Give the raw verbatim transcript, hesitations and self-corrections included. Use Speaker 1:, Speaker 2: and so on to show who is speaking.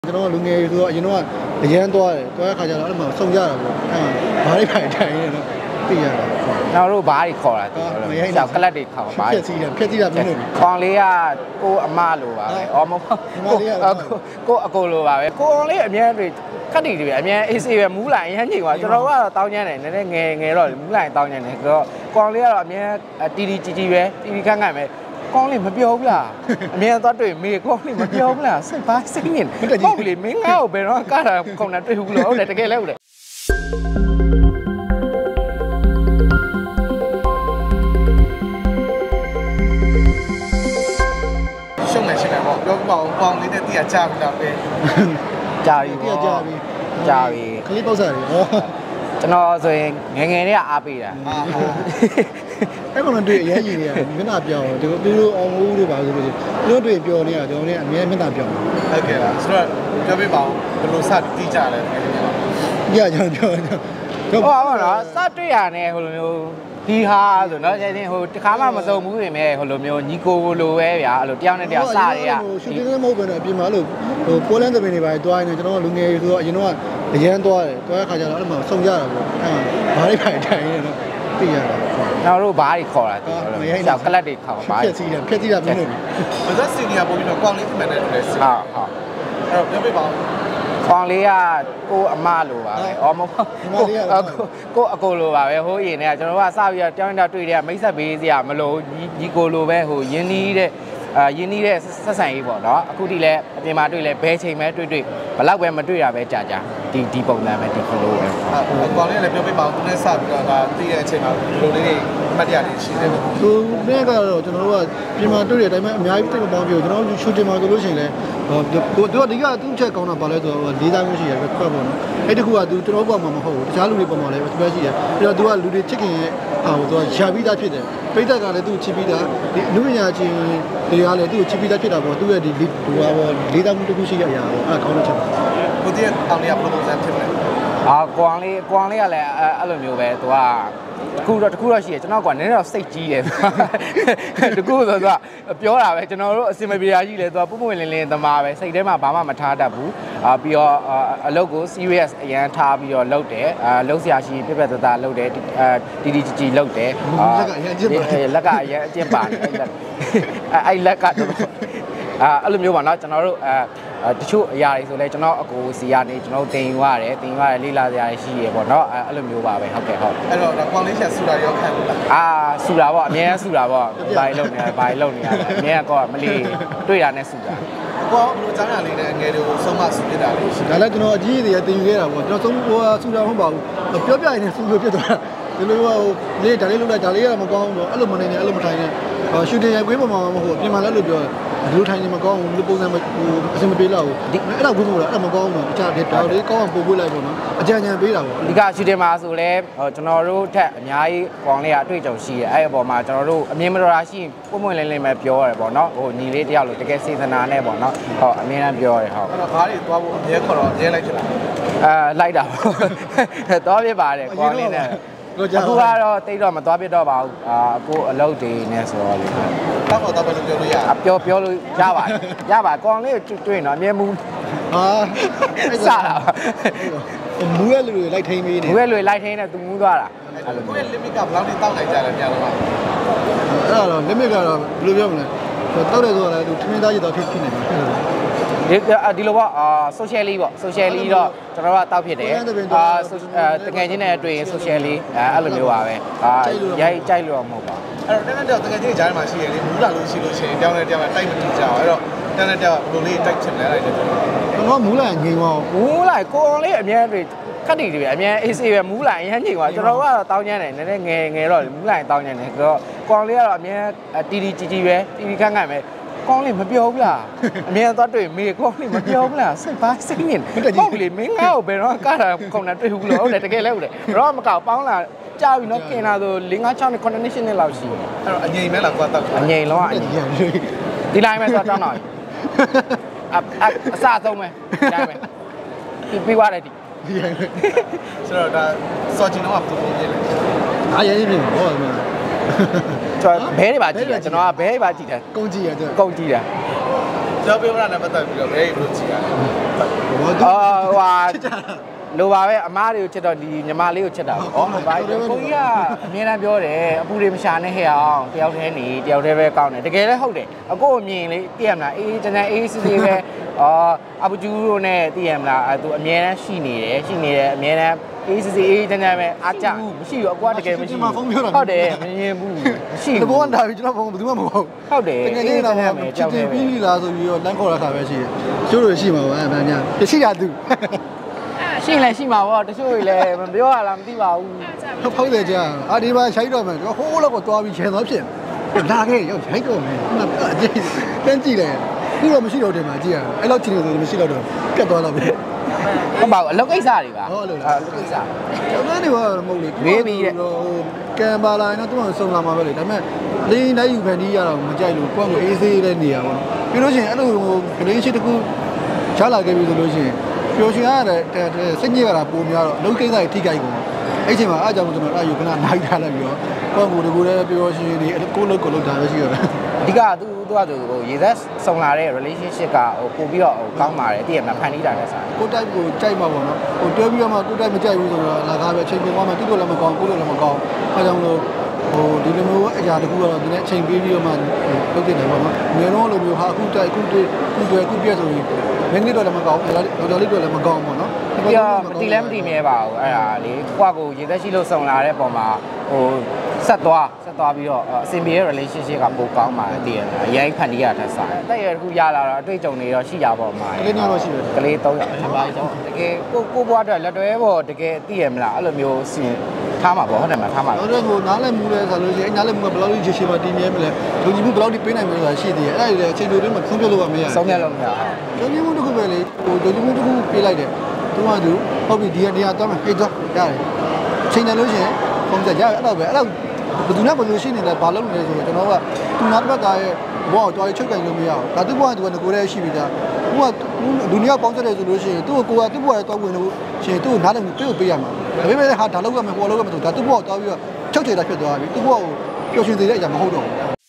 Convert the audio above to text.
Speaker 1: ကျွန်တော်လူငယ်ဆိုတော့အရင်တော့အရန်သွားတယ်သွားတဲ့ခါကျတော့အဲ့မှာစုံကြတာပေါ့အဲ့မှာဘာတွေဖိုင်ထိုင်နေတော့သိရတာ
Speaker 2: နောက်တို့ဘာတွေခေါ်တာကြောက်ကလတ်တွေခေါ်ပါ
Speaker 1: ဖြက်စီးတာဖြက်စီးတာမင်းတို့
Speaker 2: ကောင်လေးကကိုအမလိုပါပဲအော်မဟုတ်ကိုအကိုလိုပါပဲကိုအောင်လေးအများတွေခက်တီတွေအများအေးစေးပဲမူးလိုက်ရမ်းချိန်ပါကျွန်တော်ကတော့တောင်းကျမ်းတယ်နည်းနည်းငယ်ငယ်တော့မူးလိုက်တောင်းကျမ်းတယ်ဆိုတော့ကောင်လေးကတော့အများတီတီကြီးကြီးပဲတီတီခန့်ခန့်ပဲကောင်းလေးမပြောဘူးလားအမြဲသွားတွေ့မေကောင်းလေးမပြောဘူးလားစိတ်ပါစိတ်ညစ်ကောင်းလေးမင်းငါ့ကိုဘယ်တော့ကတာခုံတာတွေ့ဘူးလို့ဟုတ်တယ်တကယ်လဲဟုတ်တယ်
Speaker 3: ရှုံးနေရှိတယ်ပေါ့ပြောပြပါဦးပေါင်လေးနဲ့တည်ရကြာပြီလားပဲ
Speaker 2: ကြာပြီပေါ့
Speaker 1: ကြာပြီ
Speaker 2: ကြာပြီ
Speaker 1: ခလေးပေါက်စားတယ်ဟော
Speaker 2: ကျွန်တော်ဆိုရင်ငယ်ငယ်လေးကအားပေးတာ
Speaker 1: ဟာဟာအဲ့ကောင်တွေ့အရင်ကြီးတွေကမျက်နှာပြောင်းဒီလိုသူတို့အောင်ဦးတို့ပါဆိုလို့သူတို့တွေ့ပြောနေတာကျွန်တော်လည်းအများမျက်နှာပြောင်း
Speaker 3: ဟုတ်ကဲ့လားဆိုတော့ပြောပြပါဦးဘယ်လိုစတည်ကြလဲ
Speaker 1: ကြကျွန်တော်ပြော
Speaker 2: ဟုတ်ပါပါနော်စတွေ့ရနဲ့ဟိုလိုမျိုးဒီဟာဆိုတော့ကျရင်ဟိုတခါမှမစုံဘူးပြင်မဲ့ဟိုလိုမျိုးညီကိုလိုပဲဗျာအဲ့လိုတယောက်နဲ့တယောက်စတွေက
Speaker 1: ရှူတင်နေမဟုတ်ဘဲနဲ့အပြင်မှာလို့ဟိုပိုလန်သမင်တွေပါတွားနေကျွန်တော်လူငယ်ဆိုတော့အရင်တော့အရန်သွားတယ်တွားတဲ့ခါကျတော့အဲ့မှာစုံကြတာပေါ့အဲ့မှာဘာတွေဖိုင်ထိုင်နေတော့သိရတာ
Speaker 2: နောက်တို့ဘာတွေခေါ်တာကြောက်ကလတ်တွေခေါ်ပါ
Speaker 1: ဖြက်စီးတာဖြက်စီးတာမင်းတို့
Speaker 3: ဘာသာစီနီယာပို့ပြီးတော့ကောင်းလေးမှန်တယ်လို့လဲ
Speaker 2: ဟုတ်ဟုတ်
Speaker 3: အဲ့တော့ပြောပြပါဦး
Speaker 2: ကောင်လေးကကိုအမလိုပါပဲအော်မဟုတ်ကိုအကိုလိုပါပဲဟိုးရင်เนี่ยကျွန်တော်ကစပြီးတော့တောင်းတောင်းတွေ့တဲ့မိတ်ဆက်ဘေးစရာမလိုညီကိုလိုပဲဟိုရင်းနှီးတဲ့အာရင်းနှီးတဲ့ဆက်ဆံရေးပေါ့နော်အခုထိလည်းအပြင်မှာတွေ့လဲဘဲချိန်ပဲတွေ့တွေ့ဘလောက်ပဲမတွေ့ရပဲကြာကြာဒီဒီပုံစံပဲဒီကလိုပဲ
Speaker 3: ဟုတ်ကောင်လေးလည်းပြောပြပါဦးသူနဲ့စပြီးတော့ဒါသိတဲ့အချိန်မှာဒီလိုလေးတွေအမှတ်တရတွေရှိတယ်
Speaker 1: သူနဲ့ကတော့ကျွန်တော်တို့ကပြင်မှာတွေ့တဲ့အတိုင်းပဲအများကြီးတိတ်မပေါင်းပြကျွန်တော်တို့ရှူတင်မှာဆိုလို့ရှိရင်လည်းဟိုသူကဒီကသူ့ချက်ကောင်းတာပါလဲဆိုတော့လေးသားမျိုးရှိရတယ်ခွက်ပေါ့နော်အဲ့တခုကသူကျွန်တော်ပေါ်မှာမဟုတ်ဘူးတခြားလူတွေပေါ်မှာလည်းပဲရှိတယ်ပြီးတော့သူကလူတွေချစ်ခင်ရဲ့ဟာဟိုသူကရှာပြီးသားဖြစ်တယ်ပိဋကကလည်းသူ့ချစ်ပြီးသားဒီအနုပညာချင်းတွေကလည်းသူ့ချစ်ပြီးသားဖြစ်တာပေါ့သူရဲ့ဒီဟိုဟာပေါ့လေးသားမျိုးတစ်ခုရှိရရအောင်အဲ့ကောင်းတဲ့ချက်ပါ
Speaker 3: ကိုတည်းအောင်လေးက proposal ဖြစ်တယ်
Speaker 2: အာကွန်လေးကွန်လေးကလည်းအဲ့လိုမျိုးပဲသူကတခုတော့တခုတော့ရှိတယ်ကျွန်တော်ကနည်းနည်းတော့စိတ်ကြီးတယ်တခုဆိုတော့ပြောတာပဲကျွန်တော်တို့အစင်မပြေရကြီးလေသူကပုံပွင့်လင်းလင်းသမားပဲစိတ်ထဲမှာဘာမှမထားတတ်ဘူးအာပြီးတော့အလုပ်ကို serious အရန်ထားပြီးတော့လုပ်တယ်အာလုပ်ဆရာရှိပြပြတသားလုပ်တယ်အာတီတီကြီးကြီးလုပ်တယ်
Speaker 1: လက်က
Speaker 2: အရန်အကျင့်ပါတယ်လက်ကအရန်အကျင့်ပါတယ်အဲ့လက်ကတော့အာအဲ့လိုမျိုးပါเนาะကျွန်တော်တို့အဲတချို့အရာတွေဆိုလဲကျွန်တော်အကိုစီကနေကျွန်တော်တင်ယူရတယ်တင်ယူရတယ်လေးလာစရာရှိရပေါ့เนาะအဲ့လိုမျိုးပါပဲဟုတ်ကဲ့ဟုတ်
Speaker 3: အဲ့တော့ကွန်လေးချက်ဆူတာရောခံလို့လား
Speaker 2: အာဆူတာပေါ့အများကြီးဆူတာပေါ့ဘာလုံနေရဘာလုံနေရအများကောမလီတွေ့တာနဲ့ဆူတာ
Speaker 3: ကိုဘလို့အကြောင်းအရာလေးနဲ့အငယ်တွေကိုဆုံးမဆူပြတာလေးရှိ
Speaker 1: ဒါလည်းကျွန်တော်အကြီးအသေးတင်ယူခဲ့တာပေါ့ကျွန်တော်ဆုံးဟိုဆူတာမဟုတ်ပါဘူးပြောပြရင်ဆူလို့ပြတ်သွားတာဒီလိုဟိုလေးဒါလေးလုပ်လိုက်ဒါလေးကမကောင်းဘူးအဲ့လိုမနေနဲ့အဲ့လိုမထိုင်နဲ့ရှူတင်ရိုက်ကွေးပေါ်မှာမဟုတ်ပြင်မှာလည်းလို့ပြောဒီလိုထိုင်နေမကောင်းဘူးလူပုံစံမအဆင်မပြေတော့ဘူးအဲ့ဒါကွေးမို့လားအဲ့ဒါမကောင်းဘူးတခြားဒါလေးကောင်းအောင်ပို့ပေးလိုက်ပေါ့နော်အကြံဉာဏ်ပေးတာပေါ့
Speaker 2: ဒီကရှူတင်မှာဆိုလဲကျွန်တော်တို့ထက်အများကြီးကောင်းလေးကအတွေ့အကြုံရှိတယ်အဲ့အပေါ်မှာကျွန်တော်တို့အမြင်မတော်တာရှိပုံပွင့်လင်းလင်းပဲပြောရတယ်ပေါ့နော်ဟိုညီလေးတယောက်လို့တကယ်စေတနာနဲ့ပေါ့နော်ဟုတ်အမြင်နဲ့ပြောရတယ်ဟုတ်
Speaker 3: အဲ့တော့ဘာတွေသွားဖို့အမြဲခေါ်တော့အမြဲလိုက်ချင်လား
Speaker 2: အာလိုက်တာပေါ့သွားပြပါတယ်ကောင်းလေးနဲ့အခုကတော့တိတ်တော့မသွားပြတော့ပါဘူးအာကိုအလုပ်တွေနဲ့ဆိုတော့လေ
Speaker 3: တောက်တော့တော့ဘယ်လိုပြောလို့ရ
Speaker 2: အပြောပြောလို့ရပါတယ်ရပါကောင်းလေးတွေ့နော်အမြဲမူ
Speaker 1: ဟာ
Speaker 2: စတာ
Speaker 1: မူးရဲ့လူတွေလိုက်ထိန်းပေးနေ
Speaker 2: မူးရဲ့လူတွေလိုက်ထိန်းနေသူမူးသွားတာ
Speaker 3: အဲ့လိုကိုယ့်ရဲ့ limit ကဘယ်လောက်ထိတောက်နိုင်ကြလဲပြန်တော့
Speaker 1: အဲ့တော့ limit ကတော့ဘယ်လိုပြောမလဲတောက်တယ်ဆိုတော့လည်းသူထမင်းသားရတော့ဖြစ်ဖြစ်နေမှာ
Speaker 2: ဒီဒီလိုပေါ့အာ socially ပေါ့ socially တော့ကျွန်တော်ကတောက်ဖြစ်တယ်အာတကယ်ချင်းနဲ့တွေ့ရင် socially အဲ့လိုမျိုးပါပဲအာရိုက်ကြိုက်လို့မဟုတ်ပါ
Speaker 3: အဲ့တော့တန်းတန်းတကယ်ချင်းကြားထဲမှာရှိရလေမူးလာလို့ရှိလို့ရှိရင်တောင်းတဲ့တောင်းတိုက်မတူကြအောင်အဲ့တော့တန်းတန်းတောင်းဘယ်လိုလေးတိုက်ချင်လဲအဲ့ဒါကျွန်
Speaker 1: တော်မူးလာငိမ်ပါ
Speaker 2: မူးလာကိုအောင်လေးအများတွေခက်တီတွေအများအေးစေးပဲမူးလာရမ်းငိမ်ပါကျွန်တော်ကတော့တောင်းချမ်းတယ်နည်းနည်းငယ်ငယ်တော့မူးလာရင်တောင်းချမ်းတယ်ဆိုတော့ကိုအောင်လေးကတော့အများတီတီကြီးကြီးပဲတီတီခန့်ခန့်ပဲကောင်းလေးမပြောဘူးလားအမြဲသွားတွေ့မေကောင်းလေးမပြောဘူးလားစိတ်ပါစိတ်ညစ်ကောင်းလေးမင်းငါ့ကိုဘယ်တော့ကတာခုံတာတွေ့ဘူးလို့ဟုတ်တယ်တကယ်လဲဟုတ်တယ်တော့မကောက်ပေါင်းလာကြာပြီနော်กินတာဆို၄၅၆နှစ်ခုနှစ်နှစ်လောက်ရှိတယ်
Speaker 3: အဲ့တော့အငိမ်မဲလားကွာတောက်
Speaker 2: အငိမ်လုံးအငိမ်ဒီလိုက်မဲ့သွားတောင်းတော့အအစဆုံးပဲဒါပဲပြီးသွားတယ်ဒီ
Speaker 3: ဆိုတော့ဒါစော်ချင်တော့ပုံပုံရေးလိုက်
Speaker 1: အားရရပြင်ဟောမှာ
Speaker 2: ကျွန်တော်ဘဲတွေပါကြည့်တယ်ကျွန်တော်ကဘဲတွေပါကြည့်တယ်
Speaker 1: ကုန်းကြည့်ရတယ်
Speaker 2: ကုန်းကြည့်တယ်
Speaker 3: ကျွန်တော်ပြောပြတာနဲ့ပတ်သက်ပြီးတော့ဘယ်လိုကြည့်ရလဲ
Speaker 2: အော်ဟွာလိုပါပဲအမားတွေကိုချက်တော့ဒီညီမလေးကိုချက်တာပေါ့။ဟုတ်ပါပြီ။ကိုကြီးကအမြဲတမ်းပြောတယ်အပူတွေမရှာနဲ့ဟဲ့အောင်တယောက်တည်းနေတယောက်တည်းပဲကောင်းတယ်တကယ်လည်းဟုတ်တယ်။အကိုအမြင်လေးသိရမလားအေးတန်းတန်းအေးစစ်စစ်ပဲအော်အပူကျူးတို့နဲ့သိရမလားအဲသူအမြဲတမ်းရှိနေတယ်ရှိနေတယ်အမြဲတမ်းအေးစစ်စစ်အေးတန်းတန်းပဲအားကြမရှိဘူးအကွာတကယ်မရှိဘူးဟုတ်တယ်မမြင်ဘူးမရှိဘူး
Speaker 1: တဘောလာပြီကျွန်တော်ဘုံဘယ်သူမှမဟုတ်
Speaker 2: ဟုတ်တယ်
Speaker 1: တကယ်ကြီးတော့ချစ်တင်ပြီးလားဆိုပြီးတော့လမ်းခေါ်ရတာပဲရှိတယ်ကျိုးလို့ရှိမှာပါအဲဗန်းများတရှိရသူ
Speaker 2: ရှိလဲရှိမှာပေါ့တချို့တွေလည်းမပြောရလားမသိပါဘူး
Speaker 1: ဟုတ်ဟုတ်တယ်ကြာအာဒီမှာရှိုက်တော့မယ်ကျွန်တော်ဟိုးလောက်ကိုသွားပြီးခြေသွားဖြစ်လာခဲ့ရောက်ရိုက်တော့မယ်မှအကြည့်တန်းကြည့်လိုက်ခုတော့မရှိတော့တယ်မှာကြည့်ရအဲ့လောက်ချင်းနေဆိုမရှိတော့တော့ပြတ်သွားတော့ပြီ
Speaker 2: ဟုတ်ပါဘူးအလုပ်ကိစ္စတွေပါ
Speaker 1: ဟုတ်လို့လား
Speaker 2: အလုပ်ကိစ္စ
Speaker 1: ကျွန်တော်နေပါမဟုတ်လေဟိုကံပါလာရင်တော့သူကစုံလာမှာပဲလေဒါပေမဲ့လင်းတိုင်းယူဖန်တီးရတော့မကြိုက်လို့ကိုယ့်ကိုအေးဆေးတဲ့နေရာပေါ့ပြီးလို့ရှိရင်အဲ့လိုဟိုဂရင်းရှိတခုချလာခဲ့ပြီဆိုလို့ရှိရင်ပျော်ရွှင်ရတဲ့စိတ်ညစ်ရတာပုံများတော့အလုပ်ကိစ္စတွေထိကြိုက်ကုန်အဲ့ချိန်မှာအားကြောင့်ကျွန်တော်အဲ့ယူခဏနိုင်ထားလိုက်ပြီးတော့ကိုယ့်ကိုယ်တကူလည်းပျော်ရွှင်နေကိုယ့်လုပ်ကိုယ်လုပ်တာပဲရှိရတာ
Speaker 2: အဓိကသူသူကသူဟိုရေသက်စုံလာတဲ့ relationship ကဟိုပို့ပြီးတော့ဟိုကောင်းပါတယ်တည်ရမှာဖန်တီးတာနဲ့ဆိုင်
Speaker 1: ကိုတိုက်ကိုကြိုက်မှာပေါ့နော်ဟိုတွဲပြီးတော့မှကိုတိုက်မကြိုက်ဘူးဆိုတော့လာကားပဲအချိန်ကုန်မှသူ့လိုလည်းမကောင်းကိုလိုလည်းမကောင်းအားကြောင့်လို့ဟိုဒီလိုမျိုးအရာတခုကတော့ဒီနေ့အချိန်ပေးပြီးတော့မှလုပ်တင်တယ်ပေါ့နော်ငယ်တော့လိုမျိုးဟာအခုတိုက်အခုတွေ့အခုတွေ့အခုပြည့်ဆိုရင်မင်းတို့တော့လည်းမကောင်းဘူးတော်တော်လေးတို့လည်းမကောင်းဘူးနော်
Speaker 2: ပြီးတော့မတီလည်းမတီမြဲပါဘူးအဲ့ဒါလေကိုကကိုရေသက်ရှိလို့စုံလာတဲ့ပုံမှာဟိုဆက်သွားဆက်သွားပြီးတော့အစင်ပြေရဲ့ relationship ကပိုကောင်းပါတယ်တည်ရအရင်ဖန်တီးရတဲ့ဆိုင်တက်ရတခုရလာတော့အတွေ့အကြုံတွေတော့ရှိရပါမှာ
Speaker 1: ကလေးများတော့ရှိတယ်
Speaker 2: ကလေးသုံးယောက်ဖြစ်ပါတော့တကယ်ကိုကိုဘွားအတွက်လက်တွဲပေါ့တကယ်တည်ရမလားအဲ့လိုမျိုးစင်ထားမှာပေါ့ဟုတ်တယ်မထားမှာ
Speaker 1: တော့တော့ဟိုနားလည်းမူလဲဆိုလို့ရှိရင်နားလည်းမူကဘယ်လောက်ကြီးရှေ့မှာတည်မြဲမလဲလူကြီးမှုဘယ်လောက်ဒီပေးနိုင်မလဲဆိုတာရှိသေးတယ်အဲ့ဒါတွေအချိန်တွေမှာဆုံးပြလို့မရဘူး
Speaker 2: ဆုံးဖြတ်လို့မရဘူး
Speaker 1: လူကြီးမှုတစ်ခုပဲလေဟိုလူကြီးမှုတစ်ခုပေးလိုက်တယ်သူကသူဟုတ်ပြီဒီနေရာတော့ဟိတ်တော့ရတယ်ချိန်တယ်လို့ရှိရင်ပုံစံရအဲ့တော့ပဲအဲ့တော့ဘယ်သူနဲ့ဘယ်လိုရှိနေလဲဘာလုပ်နေလဲဆိုတော့ကျွန်တော်ကသူနားတစ်ပတ်သားရဲ့ဘောတော်ချုပ်ကန်လို့မရဘူးဒါသူ့ဘဝကသူကငကိုယ်တည်းရှိပြီဒါသူကဒုနီယာပေါင်းဆက်တယ်ဆိုလို့ရှိရင်သူ့ကိုကိုကသူ့ဘဝရဲ့တော့ဝင်လို့ရှိရင်သူ့ကိုနားလည်းသူ့ကိုပေးရမှာဒါပေမဲ့ဟာဒါလောက်ကမယ်ပေါ်လောက်ကမယ်ဆိုဒါသူ့ဘဝကိုတောင်းပြီးတော့ချုပ်ချယ်တာဖြစ်သွားပြီသူ့ဘဝကိုပျော်ရွှင်စေတဲ့အရာမဟုတ်တော့ဘူး